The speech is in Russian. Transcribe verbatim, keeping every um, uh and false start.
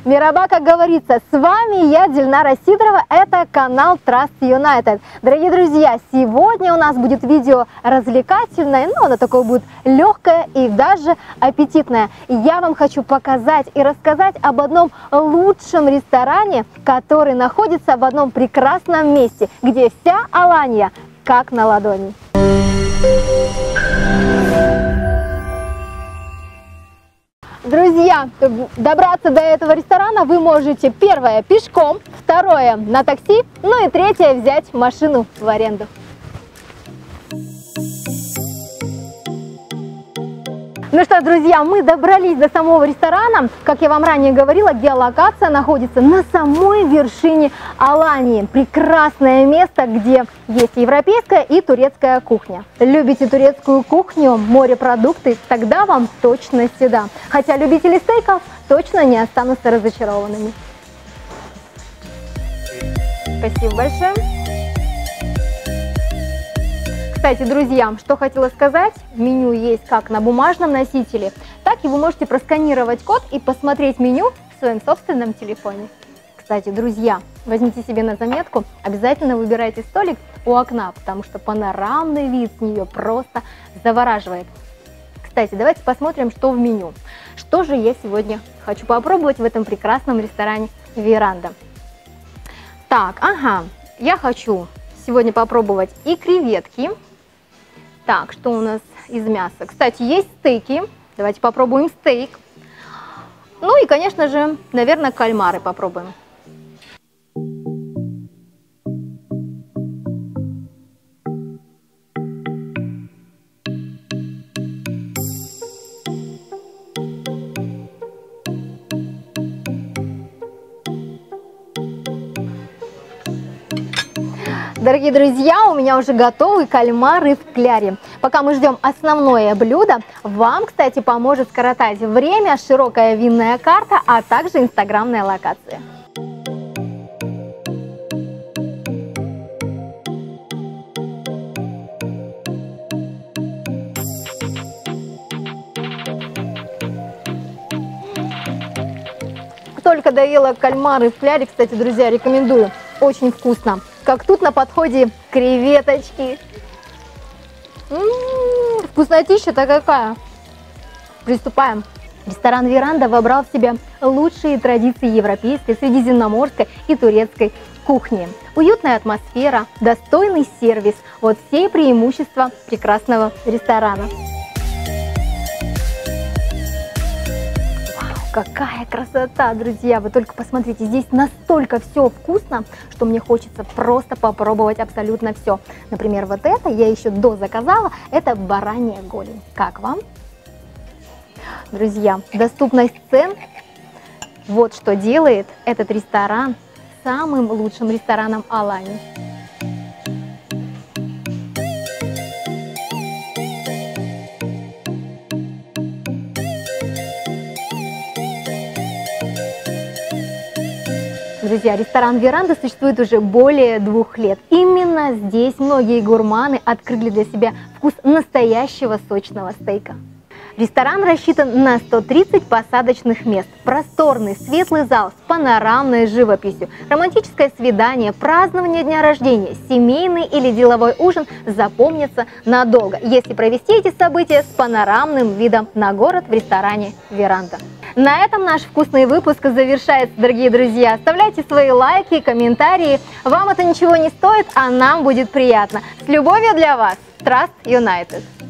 Мераба, как говорится, с вами я, Дильнара Сидорова, это канал Trust United. Дорогие друзья, сегодня у нас будет видео развлекательное, но оно такое будет легкое и даже аппетитное. Я вам хочу показать и рассказать об одном лучшем ресторане, который находится в одном прекрасном месте, где вся Аланья как на ладони. Друзья, добраться до этого ресторана вы можете, первое, пешком, второе, на такси, ну и третье, взять машину в аренду. Ну что, друзья, мы добрались до самого ресторана. Как я вам ранее говорила, геолокация находится на самой вершине Аланьи. Прекрасное место, где есть европейская и турецкая кухня. Любите турецкую кухню, морепродукты, тогда вам точно сюда. Хотя любители стейков точно не останутся разочарованными. Спасибо большое. Кстати, друзья, что хотела сказать, меню есть как на бумажном носителе, так и вы можете просканировать код и посмотреть меню в своем собственном телефоне. Кстати, друзья, возьмите себе на заметку, обязательно выбирайте столик у окна, потому что панорамный вид с нее просто завораживает. Кстати, давайте посмотрим, что в меню. Что же я сегодня хочу попробовать в этом прекрасном ресторане Веранда. Так, ага, я хочу сегодня попробовать и креветки. Так, что у нас из мяса? Кстати, есть стейки. Давайте попробуем стейк. Ну и, конечно же, наверное, кальмары попробуем. Дорогие друзья, у меня уже готовы кальмары в кляре. Пока мы ждем основное блюдо, вам, кстати, поможет скоротать время широкая винная карта, а также инстаграмная локация. Только доела кальмары в кляре, кстати, друзья, рекомендую. Очень вкусно. Как тут на подходе креветочки. М-м-м, вкуснотища-то какая. Приступаем. Ресторан Веранда вобрал в себя лучшие традиции европейской, средиземноморской и турецкой кухни. Уютная атмосфера, достойный сервис. Вот все преимущества прекрасного ресторана. Какая красота, друзья! Вы только посмотрите, здесь настолько все вкусно, что мне хочется просто попробовать абсолютно все. Например, вот это я еще до заказала, это баранья голень. Как вам? Друзья, доступность цен, вот что делает этот ресторан самым лучшим рестораном Аланьи. Друзья, ресторан Веранда существует уже более двух лет. Именно здесь многие гурманы открыли для себя вкус настоящего сочного стейка. Ресторан рассчитан на сто тридцать посадочных мест, просторный светлый зал с панорамной живописью, романтическое свидание, празднование дня рождения, семейный или деловой ужин запомнятся надолго, если провести эти события с панорамным видом на город в ресторане Веранда. На этом наш вкусный выпуск завершается, дорогие друзья. Оставляйте свои лайки, комментарии. Вам это ничего не стоит, а нам будет приятно. С любовью для вас, Trust United!